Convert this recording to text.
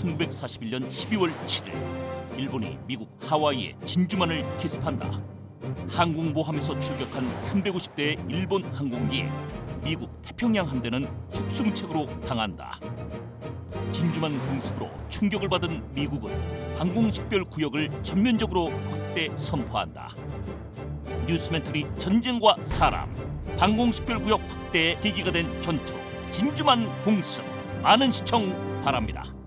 1941년 12월 7일 일본이 미국 하와이의 진주만을 기습한다. 항공모함에서 출격한 350대의 일본 항공기에 미국 태평양 함대는 속수무책으로 당한다. 진주만 공습으로 충격을 받은 미국은 방공식별구역을 전면적으로 확대 선포한다. 뉴스멘터리 전쟁과 사람, 방공식별구역 확대의 계기가 된 전투 진주만 공습, 많은 시청 바랍니다.